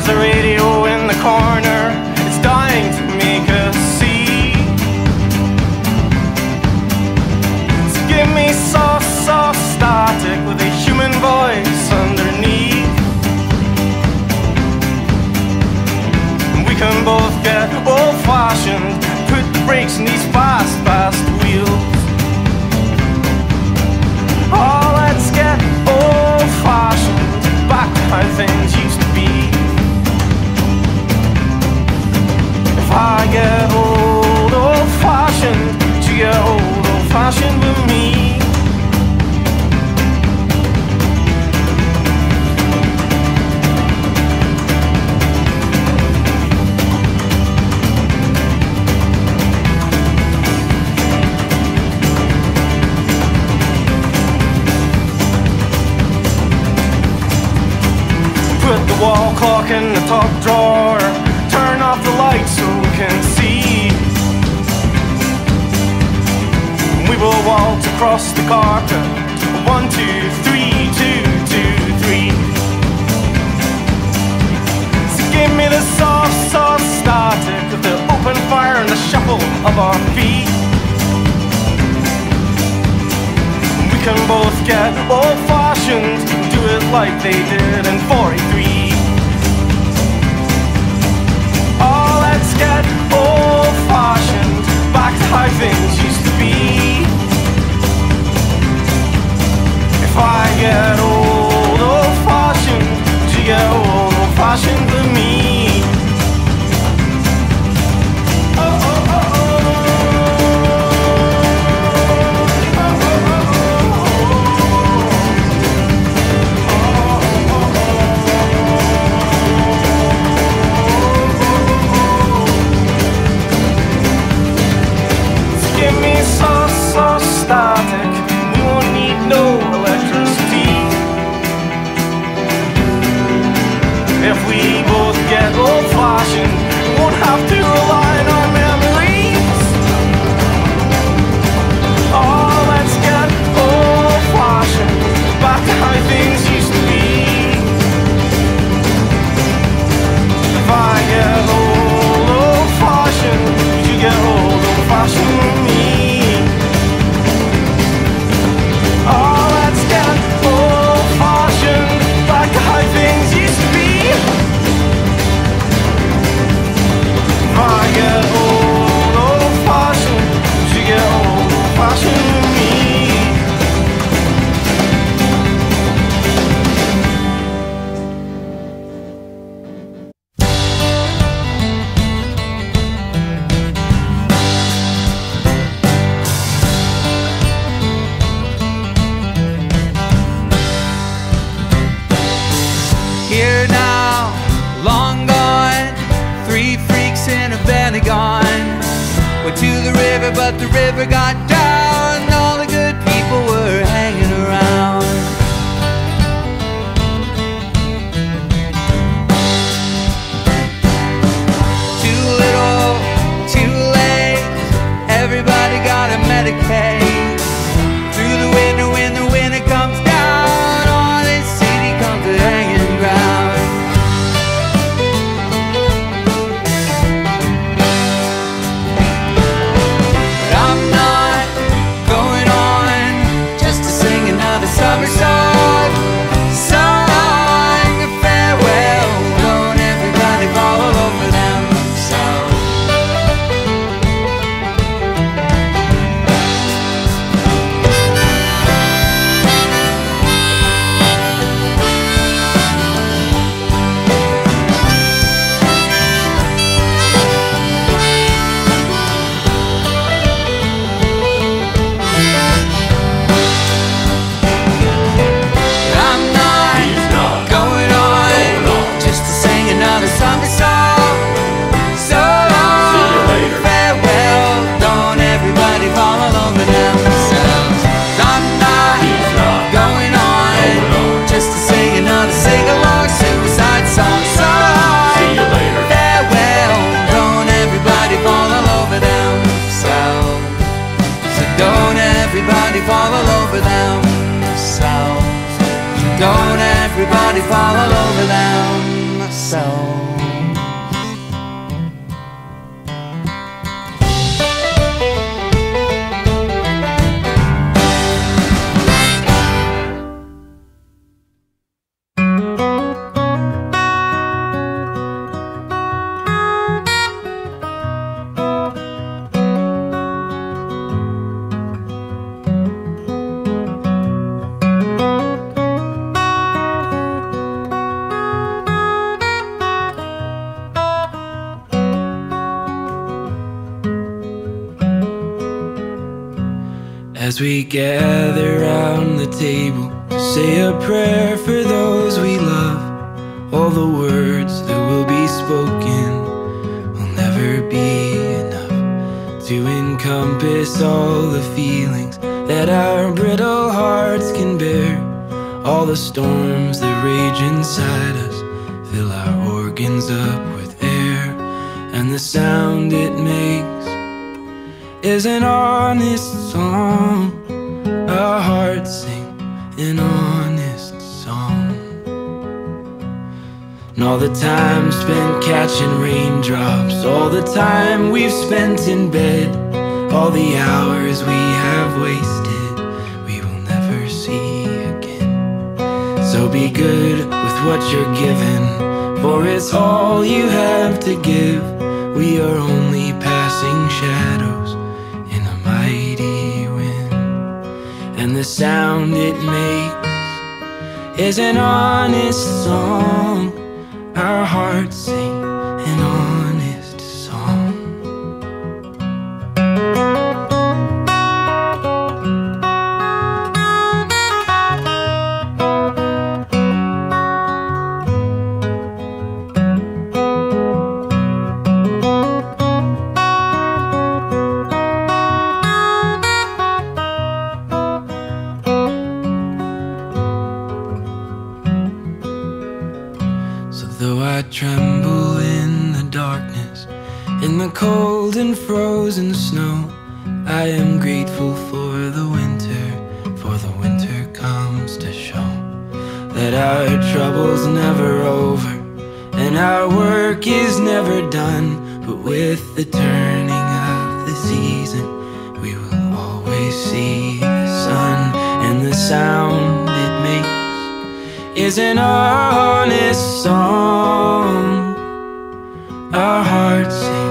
the radio in the corner, it's dying to make us see. So give me soft, soft static with a human voice underneath. And we can both get old-fashioned, put the brakes in these fast, fast wheels. Oh, let's get old-fashioned, back to how things used to be. If I get old, old-fashioned, you get old, old-fashioned with me. Put the wall clock in the top drawer, turn off the lights so we can see. We will waltz across the carpet, 1, 2, 3, 2, 2, 3. So give me the soft, soft static of the open fire and the shuffle of our feet. We can both get old-fashioned, do it like they did in 43. Oh, let's get old-fashioned, back to how things used to be. If I get old, old-fashioned, you get old, old-fashioned with me. Oh, oh, oh, oh. So static, we won't need no electricity. If we both get old-fashioned, we won't have to rely on our memories. Oh, let's get old-fashioned, back to how things used to be. If I get old, old-fashioned, you get old, old-fashioned with me. Oh, let's get old-fashioned, back to how things used to be. If I get old, old-fashioned, you get old, old-fashioned with me. Here now, long gone, 3 freaks in a belly gone. Went to the river, but the river got down. All the good people were hanging around. Too little, too late, everybody got a Medicaid. Through the winter, when the winter comes down, all this city comes to hanging ground. But I'm not going on just to sing another summer song. Song of farewell, don't everybody fall over themselves. Don't everybody fall all over themselves. ourselves. As we gather round the table to say a prayer for those we love, all the words that will be spoken will never be enough to encompass all the feelings that our brittle hearts can bear. All the storms that rage inside us fill our organs up with air, and the sound it makes is an honest song. Our hearts sing an honest song. And all the time spent catching raindrops, all the time we've spent in bed, all the hours we have wasted, we will never see again. So be good with what you're given, for it's all you have to give. We are only passing shadows in a mighty wind, and the sound it makes is an honest song. Our hearts sing an honest song. Though I tremble in the darkness, in the cold and frozen snow, I am grateful for the winter comes to show that our trouble's never over and our work is never done. But with the turning of the season, we will always see the sun, and the sound it makes is an honest song. Our hearts sing